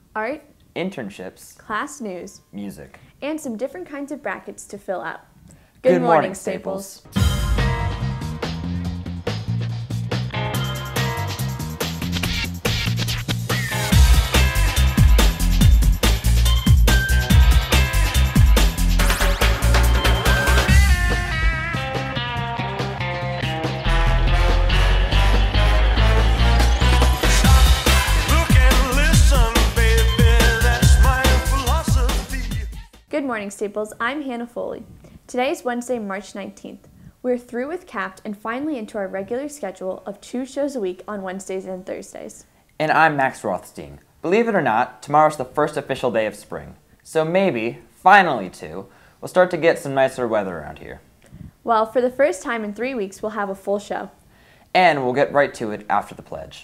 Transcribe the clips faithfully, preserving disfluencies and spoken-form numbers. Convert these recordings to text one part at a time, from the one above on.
art, internships, class news, music, and some different kinds of brackets to fill out. Good, Good, morning, morning, Staples. Staples. Good morning, Staples. I'm Hannah Foley. Today is Wednesday, March nineteenth. We're through with CAPT and finally into our regular schedule of two shows a week on Wednesdays and Thursdays. And I'm Max Rothstein. Believe it or not, tomorrow's the first official day of spring. So maybe, finally too, we'll start to get some nicer weather around here. Well, for the first time in three weeks, we'll have a full show. And we'll get right to it after the pledge.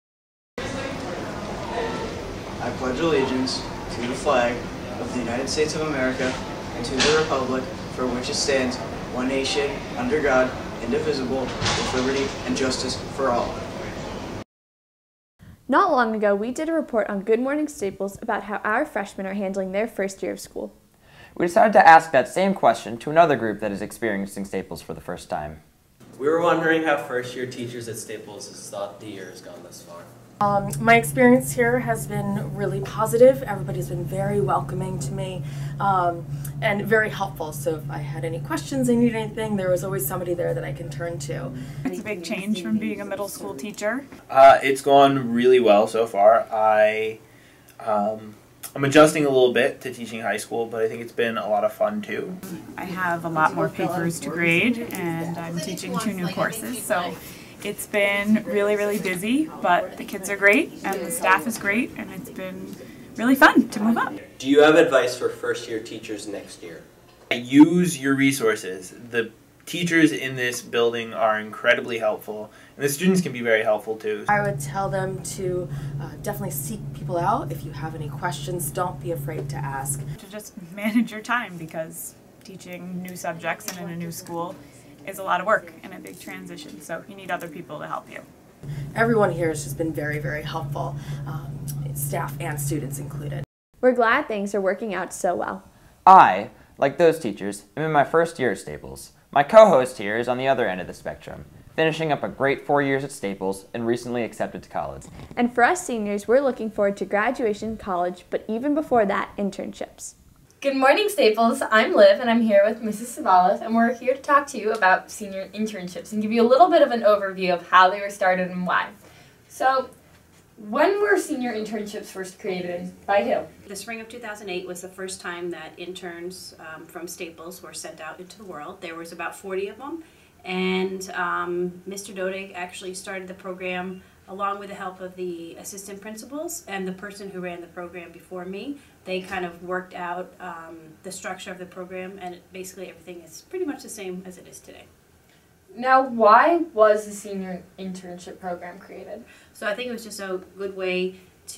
I pledge allegiance to the flag of the United States of America and to the republic for which it stands, one nation, under God, indivisible, with liberty and justice for all. Not long ago, we did a report on Good Morning Staples about how our freshmen are handling their first year of school. We decided to ask that same question to another group that is experiencing Staples for the first time. We were wondering how first-year teachers at Staples has thought the year has gone thus far. Um, my experience here has been really positive. Everybody's been very welcoming to me um, and very helpful. So if I had any questions, I needed anything, there was always somebody there that I can turn to. It's a big change from being a middle school teacher. Uh, it's gone really well so far. I, um, I'm adjusting a little bit to teaching high school, but I think it's been a lot of fun too. I have a lot more papers to grade, and I'm teaching two new courses, so it's been really, really busy, but the kids are great, and the staff is great, and it's been really fun to move up. Do you have advice for first-year teachers next year? Use your resources. The teachers in this building are incredibly helpful, and the students can be very helpful too. I would tell them to uh, definitely seek people out. If you have any questions, don't be afraid to ask. To just manage your time, because teaching new subjects and in a new school is a lot of work and a big transition, so you need other people to help you. Everyone here has just been very, very helpful, um, staff and students included. We're glad things are working out so well. I, like those teachers, am in my first year at Staples. My co-host here is on the other end of the spectrum, finishing up a great four years at Staples and recently accepted to college. And for us seniors, we're looking forward to graduation, college, but even before that, internships. Good morning, Staples. I'm Liv, and I'm here with Missus Savalas, and we're here to talk to you about senior internships and give you a little bit of an overview of how they were started and why. So, when were senior internships first created? By who? The spring of two thousand eight was the first time that interns um, from Staples were sent out into the world. There was about forty of them, and um, Mister Dodig actually started the program along with the help of the assistant principals and the person who ran the program before me. They kind of worked out um, the structure of the program, and it, basically everything is pretty much the same as it is today. Now, why was the senior internship program created? So I think it was just a good way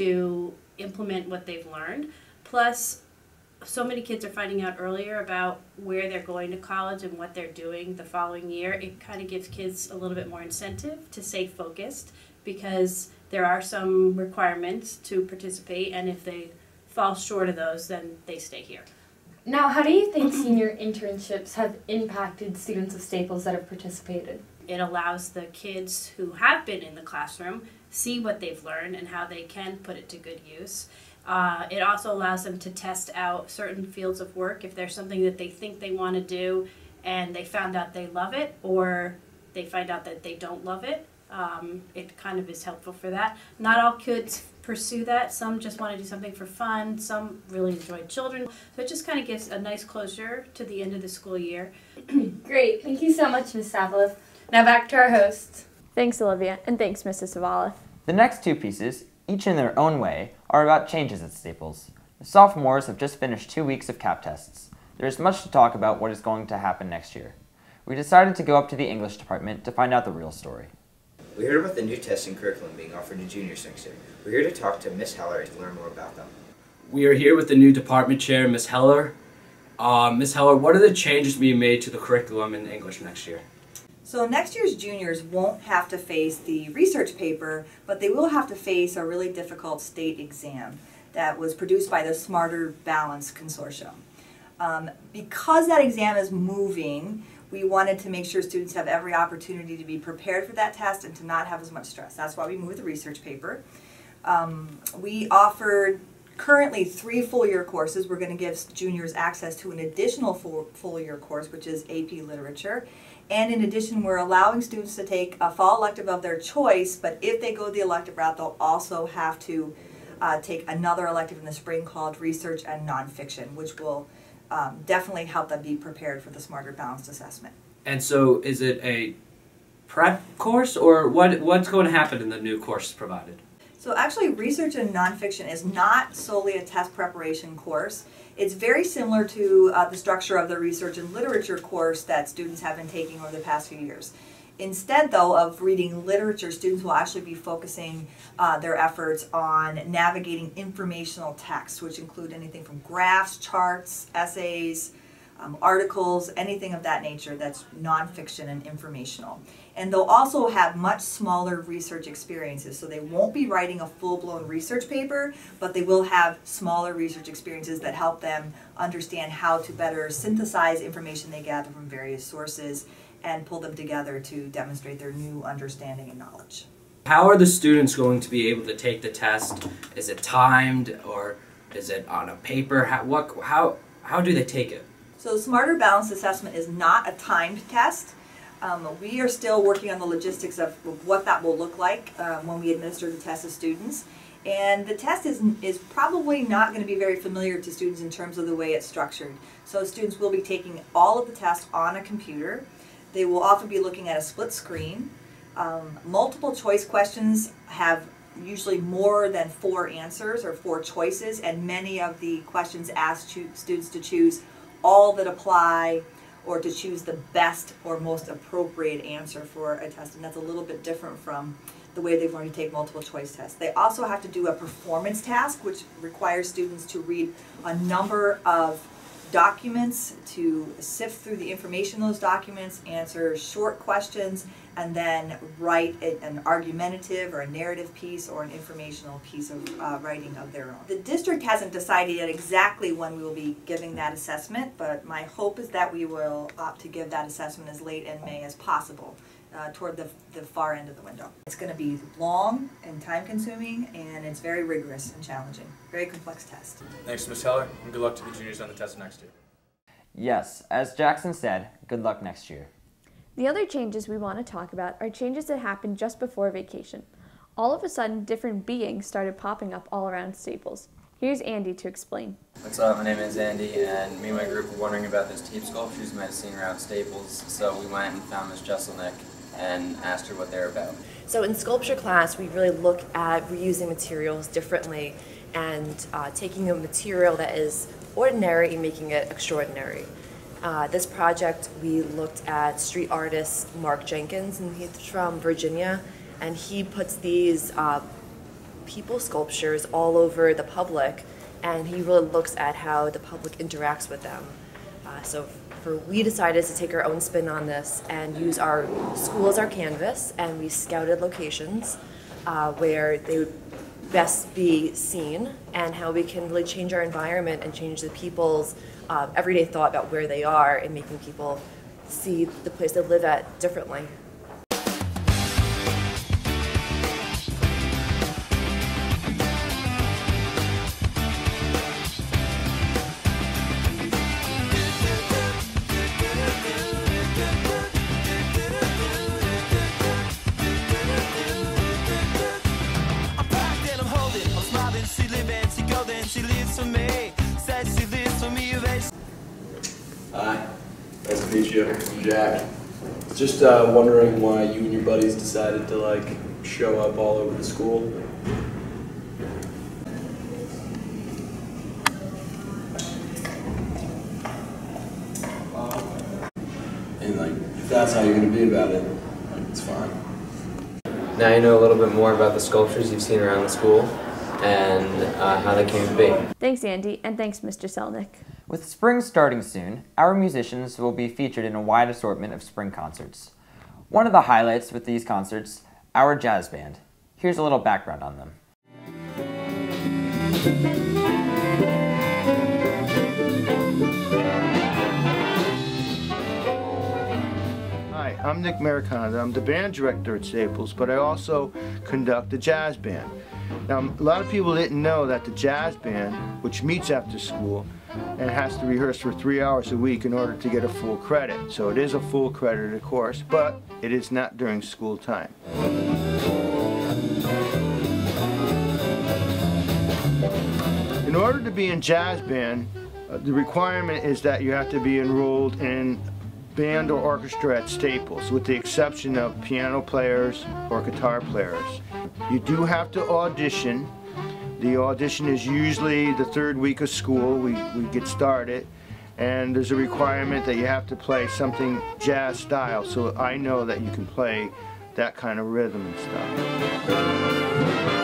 to implement what they've learned. Plus, so many kids are finding out earlier about where they're going to college and what they're doing the following year. It kind of gives kids a little bit more incentive to stay focused, because there are some requirements to participate, and if they fall short of those, then they stay here. Now, how do you think senior internships have impacted students of Staples that have participated? It allows the kids who have been in the classroom see what they've learned and how they can put it to good use. Uh, it also allows them to test out certain fields of work if there's something that they think they want to do and they found out they love it, or they find out that they don't love it. Um, it kind of is helpful for that. Not all kids pursue that. Some just want to do something for fun. Some really enjoy children. So it just kind of gives a nice closure to the end of the school year. Great. Thank you so much, Miz Savalas. Now back to our hosts. Thanks, Olivia, and thanks, Missus Savalas. The next two pieces, each in their own way, are about changes at Staples. The sophomores have just finished two weeks of CAP tests. There is much to talk about what is going to happen next year. We decided to go up to the English department to find out the real story. We heard about the new testing curriculum being offered to juniors next year. We're here to talk to Miss Heller to learn more about them. We are here with the new department chair, Miss Heller. Uh, Miss Heller, what are the changes being made to the curriculum in English next year? So next year's juniors won't have to face the research paper, but they will have to face a really difficult state exam. that was produced by the Smarter Balance Consortium. Um, because that exam is moving, we wanted to make sure students have every opportunity to be prepared for that test and to not have as much stress. That's why we moved the research paper. Um, we offered currently three full year courses. We're going to give juniors access to an additional full, full year course, which is A P Literature. And in addition, we're allowing students to take a fall elective of their choice, but if they go the elective route, they'll also have to uh, take another elective in the spring called Research and Nonfiction, which will um, definitely help them be prepared for the Smarter Balanced Assessment. And so is it a prep course, or what? what's going to happen in the new course provided? So actually, Research and Nonfiction is not solely a test preparation course. It's very similar to uh, the structure of the Research and Literature course that students have been taking over the past few years. Instead, though, of reading literature, students will actually be focusing uh, their efforts on navigating informational texts, which include anything from graphs, charts, essays, um, articles, anything of that nature that's nonfiction and informational. And they'll also have much smaller research experiences, so they won't be writing a full-blown research paper, but they will have smaller research experiences that help them understand how to better synthesize information they gather from various sources and pull them together to demonstrate their new understanding and knowledge. How are the students going to be able to take the test? Is it timed, or is it on a paper? How, what, how, how do they take it? So the Smarter Balanced Assessment is not a timed test. Um, we are still working on the logistics of what that will look like um, when we administer the test to students. And the test is, is probably not going to be very familiar to students in terms of the way it's structured. So students will be taking all of the tests on a computer. They will often be looking at a split screen. Um, multiple choice questions have usually more than four answers or four choices, and many of the questions ask students to choose all that apply or to choose the best or most appropriate answer for a test, and that's a little bit different from the way they've learned to take multiple choice tests. They also have to do a performance task, which requires students to read a number of documents, to sift through the information in those documents, answer short questions, and then write a, an argumentative or a narrative piece or an informational piece of uh, writing of their own. The district hasn't decided yet exactly when we will be giving that assessment, but my hope is that we will opt to give that assessment as late in May as possible, uh, toward the, the far end of the window. It's going to be long and time consuming, and it's very rigorous and challenging. Very complex test. Thanks, Miz Heller, and good luck to the juniors on the test next year. Yes, as Jackson said, good luck next year. The other changes we want to talk about are changes that happened just before vacation. All of a sudden, different beings started popping up all around Staples. Here's Andy to explain. What's up? My name is Andy, and me and my group were wondering about those team sculptures you might have seen around Staples, so we went and found Miz Jesselnick and asked her what they're about. So in sculpture class, we really look at reusing materials differently and uh, taking a material that is ordinary and making it extraordinary. Uh, this project, we looked at street artist Mark Jenkins, and he's from Virginia, and he puts these uh, people sculptures all over the public, and he really looks at how the public interacts with them. Uh, so for, we decided to take our own spin on this and use our school as our canvas, and we scouted locations uh, where they would best be seen, and how we can really change our environment and change the people's uh, everyday thought about where they are, and making people see the place they live at differently. Hi, nice to meet you. I'm Jack. Just uh, wondering why you and your buddies decided to like show up all over the school. And like, if that's how you're gonna be about it, like, it's fine. Now you know a little bit more about the sculptures you've seen around the school and uh, how they came to be. Thanks, Andy, and thanks, Mister Selnick. With spring starting soon, our musicians will be featured in a wide assortment of spring concerts. One of the highlights with these concerts, our jazz band. Here's a little background on them. I'm Nick Mariconda. I'm the band director at Staples, but I also conduct the jazz band. Now, a lot of people didn't know that the jazz band, which meets after school, and has to rehearse for three hours a week in order to get a full credit. So it is a full credited course, but it is not during school time. In order to be in jazz band, uh, the requirement is that you have to be enrolled in band or orchestra at Staples, with the exception of piano players or guitar players. You do have to audition. The audition is usually the third week of school. We, we get started, and there's a requirement that you have to play something jazz style, so I know that you can play that kind of rhythm and stuff.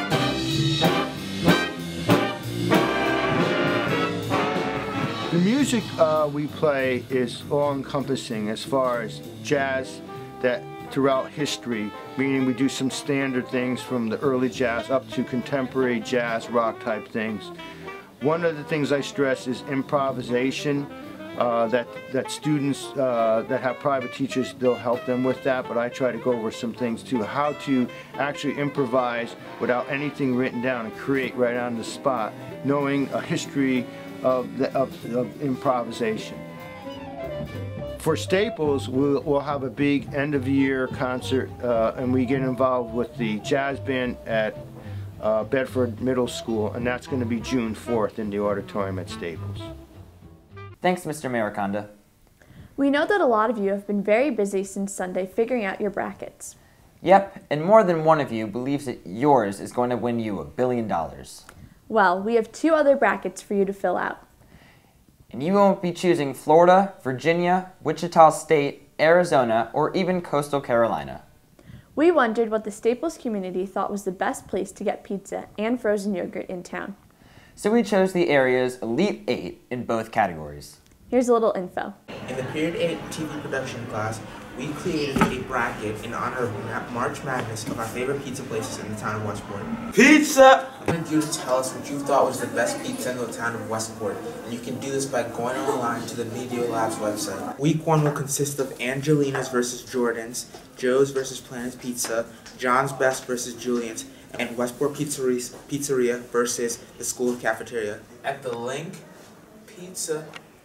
The music uh, we play is all-encompassing as far as jazz that throughout history, meaning we do some standard things from the early jazz up to contemporary jazz, rock type things. One of the things I stress is improvisation, uh, that, that students uh, that have private teachers, they'll help them with that, but I try to go over some things too, how to actually improvise without anything written down and create right on the spot, knowing a history Of, the, of, of improvisation. For Staples, we'll, we'll have a big end-of-year concert, uh, and we get involved with the jazz band at uh, Bedford Middle School, and that's going to be June fourth in the auditorium at Staples. Thanks, Mister Mariconda. We know that a lot of you have been very busy since Sunday figuring out your brackets. Yep, and more than one of you believes that yours is going to win you a billion dollars. Well, we have two other brackets for you to fill out. And you won't be choosing Florida, Virginia, Wichita State, Arizona, or even Coastal Carolina. We wondered what the Staples community thought was the best place to get pizza and frozen yogurt in town. So we chose the area's Elite Eight in both categories. Here's a little info. In the Period eight T V production class, we created a bracket in honor of March Madness of our favorite pizza places in the town of Westport. Pizza! I wanted you to tell us what you thought was the best pizza in the town of Westport, and you can do this by going online to the Media Labs website. Week one will consist of Angelina's versus Jordan's, Joe's versus Planet's Pizza, John's Best versus Julian's, and Westport Pizzeria, Pizzeria versus the School of Cafeteria. At the link, pizza.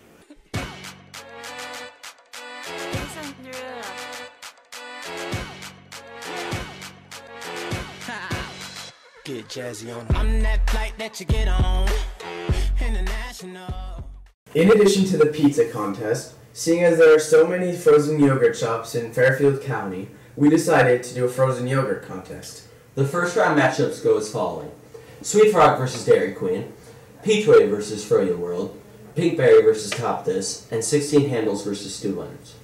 Get jazzy on. I'm that flight that you get on. International. In addition to the pizza contest, seeing as there are so many frozen yogurt shops in Fairfield County, we decided to do a frozen yogurt contest. The first round matchups go as following: Sweet Frog versus Dairy Queen, Peachway versus Froyo World, Pinkberry versus Top This, and sixteen Handles versus Stu Leonard's.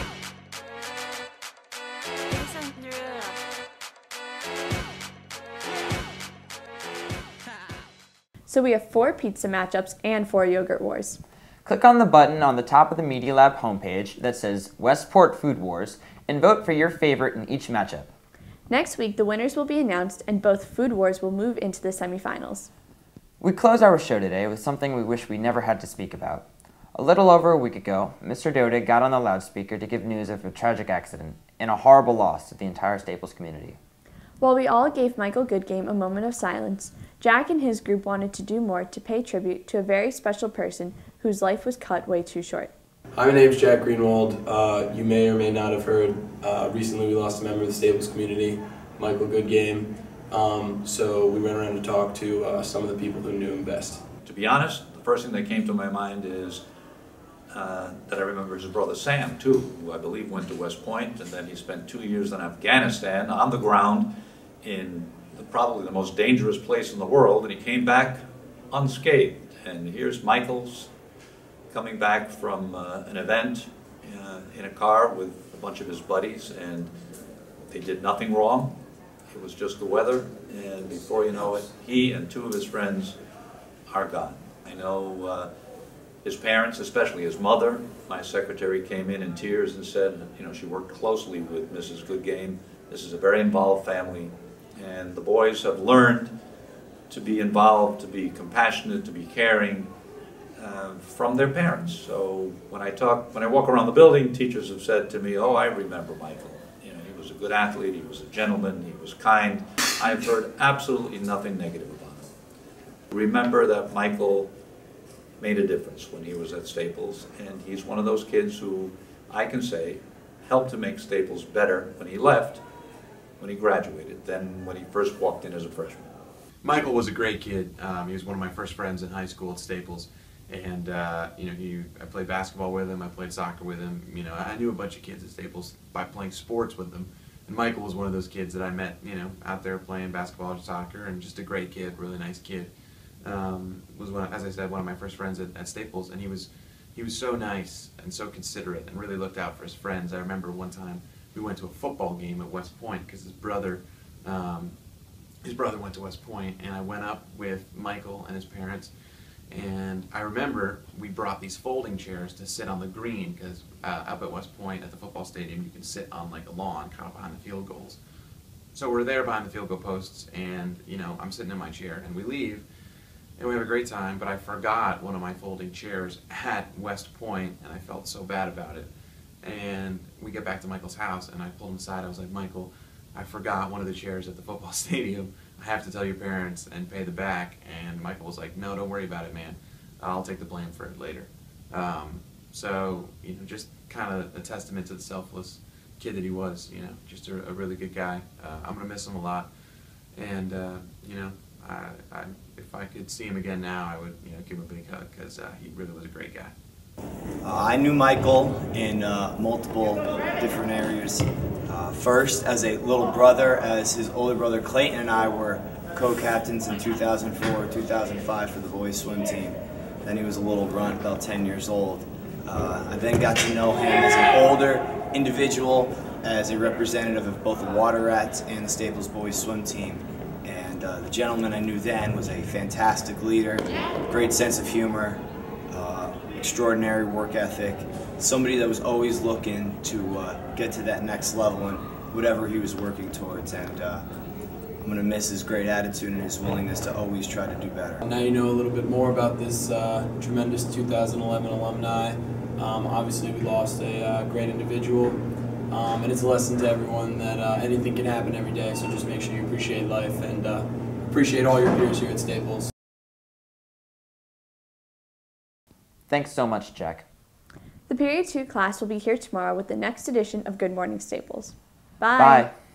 So we have four pizza matchups and four yogurt wars. Click on the button on the top of the Media Lab homepage that says Westport Food Wars and vote for your favorite in each matchup. Next week, the winners will be announced and both food wars will move into the semifinals. We close our show today with something we wish we never had to speak about. A little over a week ago, Mister Dodig got on the loudspeaker to give news of a tragic accident and a horrible loss to the entire Staples community. While we all gave Michael Goodgame a moment of silence, Jack and his group wanted to do more to pay tribute to a very special person whose life was cut way too short. Hi, my name is Jack Greenwald. Uh, you may or may not have heard, uh, recently we lost a member of the Staples community, Michael Goodgame. Um, so we went around to talk to uh, some of the people who knew him best. To be honest, the first thing that came to my mind is uh, that I remember his brother Sam, too, who I believe went to West Point, and then he spent two years in Afghanistan on the ground in the, probably the most dangerous place in the world, and he came back unscathed. And here's Michael's coming back from uh, an event uh, in a car with a bunch of his buddies, and they did nothing wrong. It was just the weather, and before you know it, he and two of his friends are gone. I know uh, his parents, especially his mother, my secretary came in in tears and said, you know, she worked closely with Missus Goodgame. This is a very involved family, and the boys have learned to be involved, to be compassionate, to be caring uh, from their parents. So when I talk, when I walk around the building, teachers have said to me, oh, I remember Michael. a good athlete, he was a gentleman, he was kind. I've heard absolutely nothing negative about him. Remember that Michael made a difference when he was at Staples, and he's one of those kids who I can say helped to make Staples better when he left, when he graduated, than when he first walked in as a freshman. Michael was a great kid. Um, he was one of my first friends in high school at Staples, and uh, you know, he, I played basketball with him, I played soccer with him. You know, I knew a bunch of kids at Staples by playing sports with them, and Michael was one of those kids that I met, you know, out there playing basketball or soccer, and just a great kid, really nice kid. Um, was one, as I said, one of my first friends at, at Staples, and he was he was so nice and so considerate and really looked out for his friends. I remember one time we went to a football game at West Point because his brother um, his brother went to West Point, and I went up with Michael and his parents, and I remember we brought these folding chairs to sit on the green because uh, up at West Point at the football stadium you can sit on like a lawn kind of behind the field goals. So we're there behind the field goal posts, and you know, I'm sitting in my chair, and we leave. And we have a great time, but I forgot one of my folding chairs at West Point, and I felt so bad about it. And we get back to Michael's house, and I pulled him aside. I was like, Michael, I forgot one of the chairs at the football stadium. I have to tell your parents and pay the back. And Michael was like, no, don't worry about it, man. I'll take the blame for it later. Um, so, you know, just kind of a testament to the selfless kid that he was, you know, just a, a really good guy. Uh, I'm going to miss him a lot. And, uh, you know, I, I, if I could see him again now, I would, you know, give him a big hug because uh, he really was a great guy. Uh, I knew Michael in uh, multiple different areas. Uh, first, as a little brother, as his older brother Clayton and I were co-captains in two thousand four, two thousand five for the boys swim team. Then he was a little runt, about ten years old. Uh, I then got to know him as an older individual, as a representative of both the Water Rats and the Staples boys swim team. And uh, the gentleman I knew then was a fantastic leader, great sense of humor, uh, extraordinary work ethic, somebody that was always looking to uh, get to that next level in whatever he was working towards. And uh, I'm going to miss his great attitude and his willingness to always try to do better. Now you know a little bit more about this uh, tremendous two thousand eleven alumni. Um, obviously we lost a uh, great individual. Um, and it's a lesson to everyone that uh, anything can happen every day, so just make sure you appreciate life and uh, appreciate all your peers here at Staples. Thanks so much, Jack. The Period two class will be here tomorrow with the next edition of Good Morning Staples. Bye! Bye.